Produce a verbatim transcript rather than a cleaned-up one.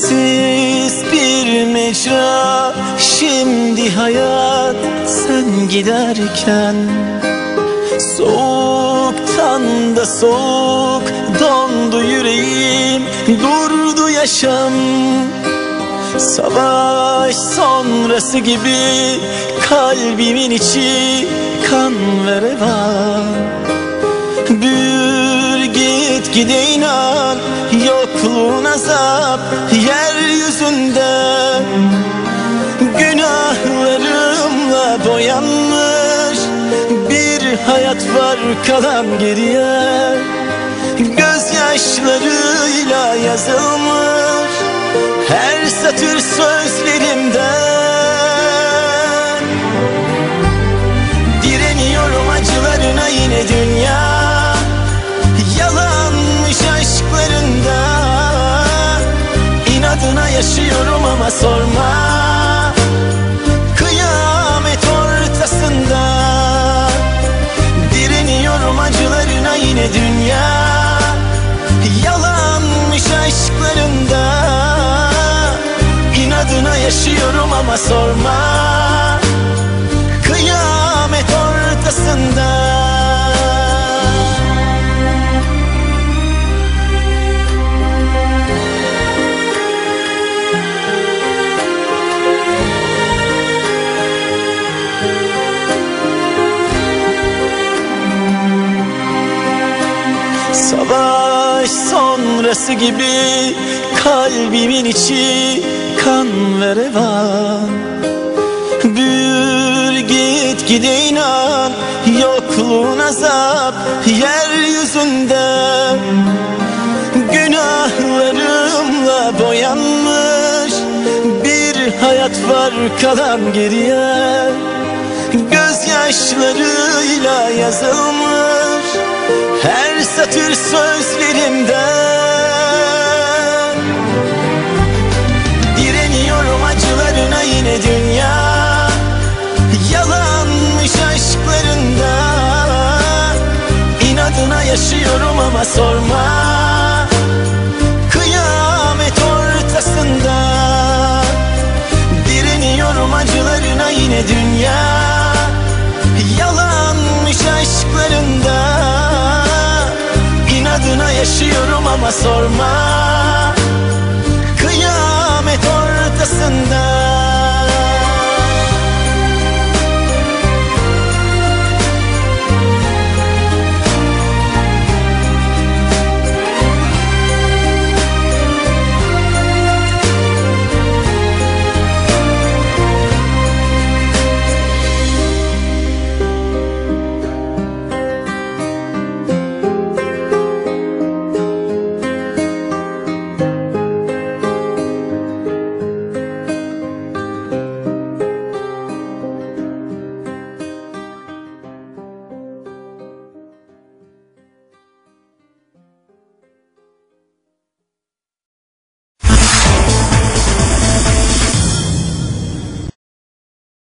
Sessiz bir mecra, şimdi hayat sen giderken. Soğuktan da soğuk dondu yüreğim, durdu yaşam. Savaş sonrası gibi kalbimin içi kan ve revan. Büyür git gide inan, yokluğun azap yeryüzünde. Günahlarımla boyanmış bir hayat var kalan geriye. Gözyaşlarıyla yazılmış her satır sözlerimde. Direniyorum acılarına yine dünya, yalanmış aşklarında. İnadına yaşıyorum ama sorma, kıyamet ortasında. Direniyorum acılarına yine dünya, yalanmış aşklarında. İnadına yaşıyorum ama sorma, kıyamet ortasında. Savaş sonrası gibi kalbimin içi kan ve revan. Büyür git gide inan, yokluğun azap yeryüzünde. Günahlarımla boyanmış bir hayat var kalan geriye. Gözyaşlarıyla yazılmış her satır sözlerimde. Direniyorum acılarına yine dünya, yalanmış aşklarında. İnadına yaşıyorum ama sorma, kıyamet ortasında. Direniyorum acılarına yine dünya, yalanmış aşklarında. İnadına yaşıyorum ama sorma,